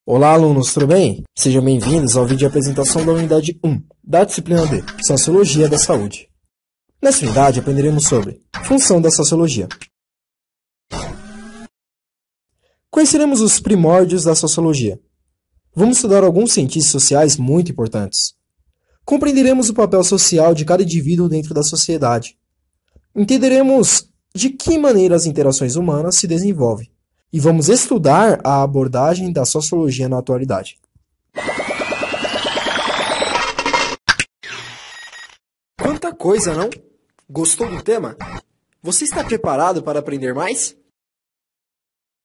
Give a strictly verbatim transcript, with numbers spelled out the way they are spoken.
Olá, alunos, tudo bem? Sejam bem-vindos ao vídeo de apresentação da unidade um, da disciplina D, Sociologia da Saúde. Nesta unidade, aprenderemos sobre função da sociologia. Conheceremos os primórdios da sociologia. Vamos estudar alguns cientistas sociais muito importantes. Compreenderemos o papel social de cada indivíduo dentro da sociedade. Entenderemos de que maneira as interações humanas se desenvolvem. E vamos estudar a abordagem da sociologia na atualidade. Quanta coisa, não? Gostou do tema? Você está preparado para aprender mais?